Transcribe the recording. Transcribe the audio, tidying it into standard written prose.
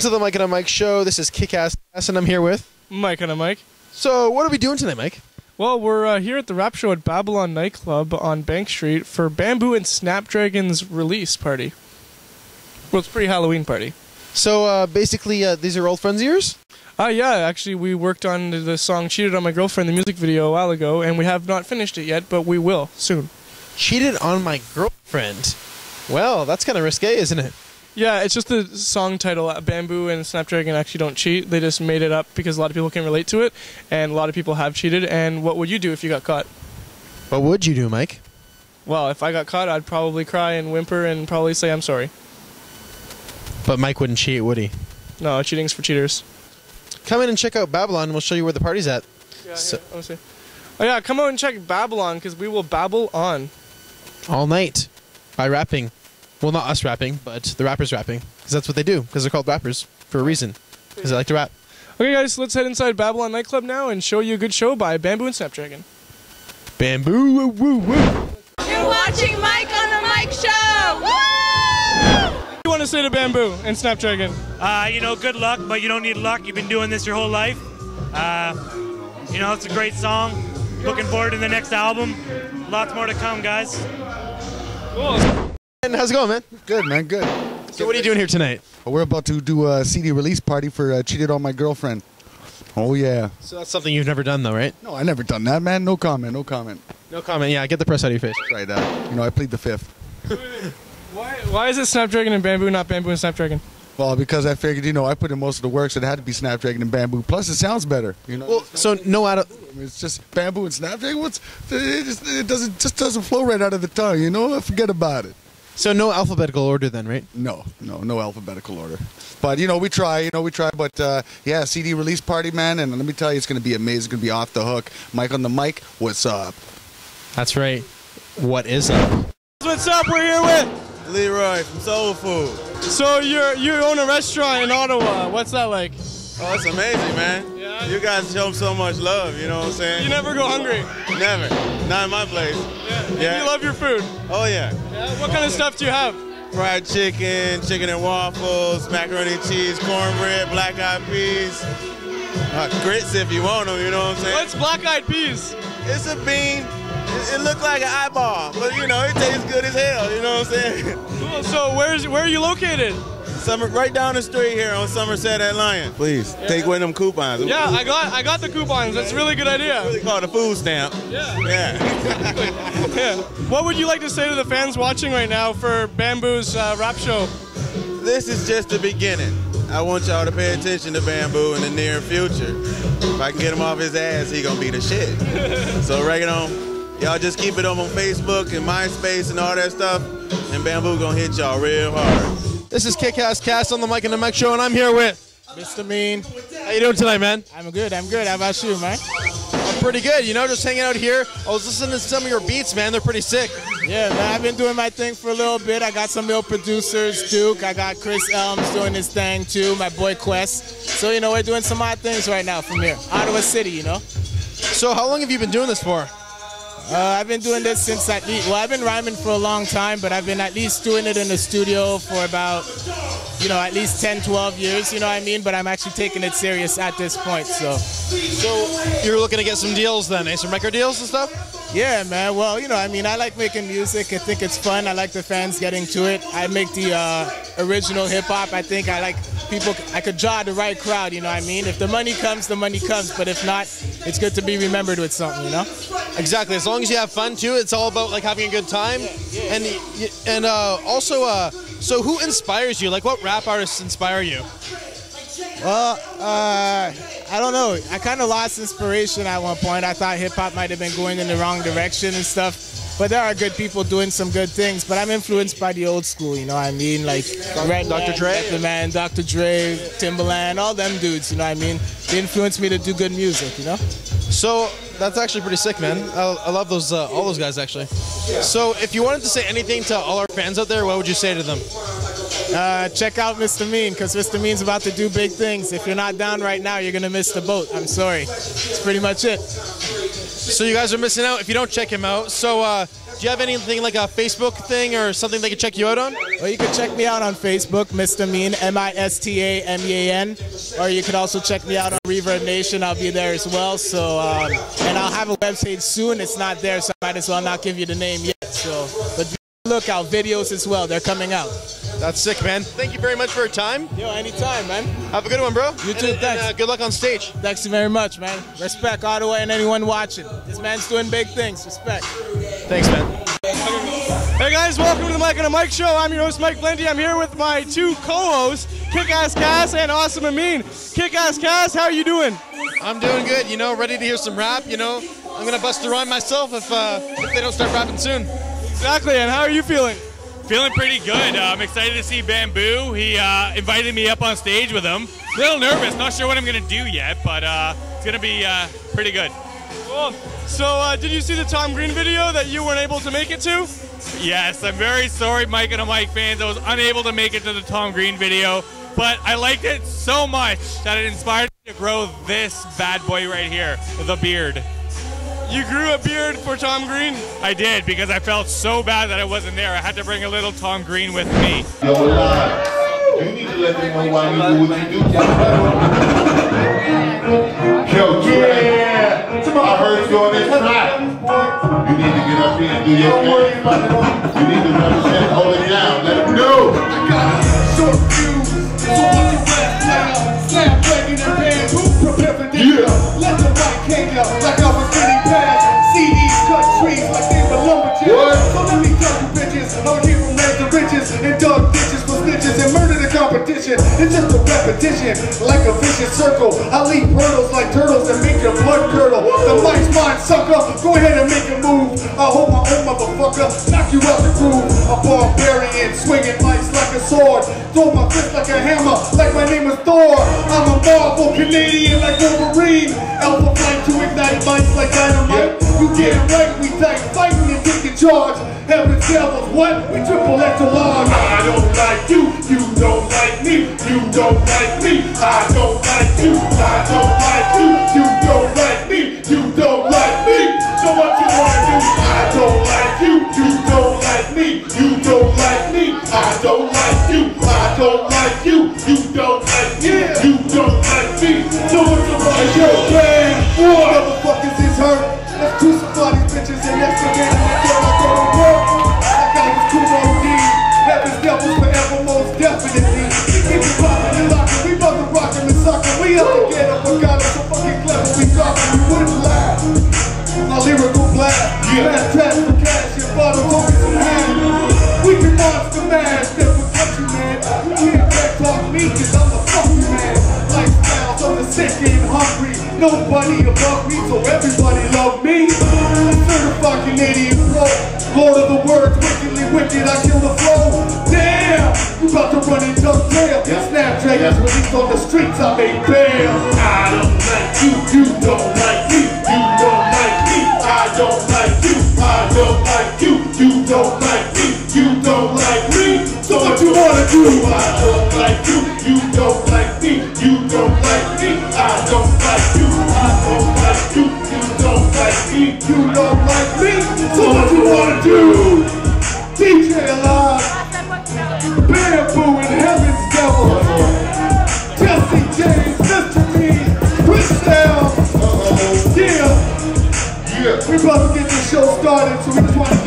to the Mike and a Mike show. This is Kick-Ass, and I'm here with Mike and a Mike. So, what are we doing tonight, Mike? Well, we're here at the rap show at Babylon Nightclub on Bank Street for Bamboo and Snapdragon's release party. Well, it's a pre-Halloween party. So, basically, these are old friends of yours? Yeah, actually, we worked on the song Cheated on My Girlfriend, the music video, a while ago, and we have not finished it yet, but we will soon. Cheated on my girlfriend? Well, that's kind of risque, isn't it? Yeah, it's just the song title. Bamboo and Snapdragon actually don't cheat. They just made it up because a lot of people can relate to it, and a lot of people have cheated. And what would you do if you got caught? What would you do, Mike? Well, if I got caught, I'd probably cry and whimper and probably say I'm sorry. But Mike wouldn't cheat, would he? No, cheating's for cheaters. Come in and check out Babylon, and we'll show you where the party's at. Yeah, so, let me see. Oh yeah, come out and check Babylon, because we will babble on. All night. By rapping. Well, not us rapping, but the rappers rapping. Because that's what they do. Because they're called rappers. For a reason. Because they like to rap. Okay guys, let's head inside Babylon Nightclub now and show you a good show by Bamboo and Snapdragon. Bamboo, woo, woo, woo. You're watching Mike on the Mike Show! Woo! What do you want to say to Bamboo and Snapdragon? You know, good luck, but you don't need luck. You've been doing this your whole life. You know, it's a great song. Looking forward to the next album. Lots more to come, guys. Cool. And how's it going, man? Good, man, good. So what are you doing here tonight? Well, we're about to do a CD release party for Cheated on My Girlfriend. Oh, yeah. So that's something you've never done, though, right? No, I never done that, man. No comment, no comment. No comment. Yeah, get the press out of your face. Right, you know, I plead the fifth. Why is it Snapdragon and Bamboo, not Bamboo and Snapdragon? Well, because I figured, you know, I put in most of the work, so it had to be Snapdragon and Bamboo. Plus, it sounds better, you know. Well, so no out of... It's just Bamboo and Snapdragon. It doesn't flow right out of the tongue, you know. Forget about it. So no alphabetical order then, right? No alphabetical order. But, you know, we try, but, yeah, CD release party, man, and let me tell you, it's going to be amazing. It's going to be off the hook. Mike on the mic, what's up? That's right. What is up? What's up? We're here with Leroy from Soul Food. So you own a restaurant in Ottawa. What's that like? Oh, it's amazing, man. Yeah. You guys show them so much love, you know what I'm saying? You never go hungry. Never. Not in my place. Yeah. You love your food. Oh, yeah. What kind of stuff do you have? Fried chicken, chicken and waffles, macaroni and cheese, cornbread, black-eyed peas. Grits if you want them, you know what I'm saying? What's black-eyed peas? It's a bean. It looks like an eyeball, but, you know, it tastes good as hell, you know what I'm saying? Cool. So where are you located? Right down the street here on Somerset at Lion. Please, take one of them coupons. Yeah, I got the coupons. That's a really good idea. It's really called a food stamp. Yeah. Yeah. What would you like to say to the fans watching right now for Bamboo's rap show? This is just the beginning. I want y'all to pay attention to Bamboo in the near future. If I can get him off his ass, he gonna be the shit. So right on, y'all just keep it up on Facebook and MySpace and all that stuff, and Bamboo gonna hit y'all real hard. This is Kick-Ass Cast on the Mike and the Mike show, and I'm here with Mr. Mean. How you doing tonight, man? I'm good. How about you, man? I'm pretty good, you know, just hanging out here. I was listening to some of your beats, man. They're pretty sick. Yeah, man, I've been doing my thing for a little bit. I got some real producers, Duke. I got Chris Elms doing his thing, too, my boy Quest. So, you know, we're doing some odd things right now from here. Ottawa City, you know? So how long have you been doing this for? I've been doing this since at least, well, I've been rhyming for a long time, but I've been at least doing it in the studio for about, you know, at least 10, 12 years, you know what I mean? But I'm actually taking it serious at this point, so. So you're looking to get some deals then, eh? Some record deals and stuff? Yeah, man. Well, you know, I mean, I like making music. I think it's fun. I like the fans getting to it. I make the original hip-hop. I think I like people, I could draw the right crowd, you know what I mean? If the money comes, the money comes. But if not, it's good to be remembered with something, you know? Exactly. As long as you have fun, too. It's all about, like, having a good time. And also, so who inspires you? Like, what rap artists inspire you? Well, I don't know. I kind of lost inspiration at one point. I thought hip-hop might have been going in the wrong direction and stuff. But there are good people doing some good things. But I'm influenced by the old school, you know what I mean? Like Dr. Dre? The man, Dr. Dre, Timbaland, all them dudes, you know what I mean? They influenced me to do good music, you know? So that's actually pretty sick, man. I love those all those guys, actually. So if you wanted to say anything to all our fans out there, what would you say to them? check out Mr. Mean, because Mr. Mean's about to do big things. If you're not down right now, you're going to miss the boat. I'm sorry. That's pretty much it. So you guys are missing out if you don't check him out. So do you have anything like a Facebook thing or something they can check you out on? Well, you can check me out on Facebook, Mr. Mean, MISTAMEAN. Or you can also check me out on Reverb Nation. I'll be there as well. So, and I'll have a website soon. It's not there, so I might as well not give you the name yet. So, but look out, videos as well. They're coming out. That's sick, man. Thank you very much for your time. Yo, anytime, man. Have a good one, bro. You too, thanks. And, good luck on stage. Thanks you very much, man. Respect Ottawa and anyone watching. This man's doing big things. Respect. Thanks, man. Hey guys, welcome to the Mike on a Mike Show. I'm your host, Mike Plenty. I'm here with my two co-hosts, Kick-Ass Cass and Awesome Amin. Kick-Ass Cass, how are you doing? I'm doing good, you know, ready to hear some rap, you know. I'm going to bust a rhyme myself if they don't start rapping soon. Exactly, and how are you feeling? Feeling pretty good. I'm excited to see Bamboo. He invited me up on stage with him. A little nervous, not sure what I'm going to do yet, but it's going to be pretty good. Cool. So did you see the Tom Green video that you weren't able to make it to? Yes, I'm very sorry, Mike and the Mike fans. I was unable to make it to the Tom Green video, but I liked it so much that it inspired me to grow this bad boy right here, the beard. You grew a beard for Tom Green? I did, because I felt so bad that I wasn't there. I had to bring a little Tom Green with me. Yo, live. You need to let them know why you do what you do. Yo, yeah. I heard you on this track. You need to get up here and do your thing. You need to represent, hold it down, let them know. I got a short fuse, so what you rap player, slam breaking and bamboo, prepare for dinner. Let the mic hang up like I was getting past CDs, cut trees like they were lumberjacks. So let me tell you bitches, I'm here from land to riches and dug ditches for snitches and murder the competition. It's just a repetition, like a vicious circle. I leave hurdles like turtles and make your blood curdle. The mic's mine, sucker. Go ahead and make a move. I hold my own motherfucker, knock you out the groove. A barbarian, swinging mics like a sword. Throw my fist like a hammer, like my name is Thor. I'm a Marvel Canadian like Wolverine. Alpha flight to ignite mics like dynamite. You get it right, we tight fighting and taking charge. Heaven devils, what? We triple extra large. I don't like you, you don't like me, you don't like me. I don't like you, I don't like you, you don't like me, you don't like me. So what you wanna do? I don't like you, you don't like me, you don't like me. I don't like you, I don't like you, you don't like me, you don't like me. So what you wanna do? Man, what? Motherfuckers is hurt. Let's do some body bitches and let's forget it. I go to work. I got this cool OD. Heaven's devils forever, most definitely. Keep it poppin' and lockin'. We bout to rockin' and suckin'. We up to get up, but got us so fucking clever. We talkin', we wouldn't laugh. My lyrical blast. Last trash for cash and bottles over some hand. We can monster mash. That's what country, man. You can't back talk me, cause I'm a funky man. Lifestyles of the sick and hungry. Nobody above me, so everybody love me. Certified Canadian pro, Lord of the words, wickedly wicked, I kill the flow. Damn, you about to run and duck tail. Snapdragons released on the streets, I make bail. I don't like you, you don't like me, you don't like me. I don't like you, I don't like you, you don't like me, you don't like me. So what you wanna do? I don't like you, you don't like me, you don't like me. I don't like you, I don't like you, you don't like me, you don't like me. So what you wanna do? DJ Alive, Bamboo and Heaven's Devil, Jesse James, Mr. Mean, Crystal. Yeah. We about to get this show started, so we just want to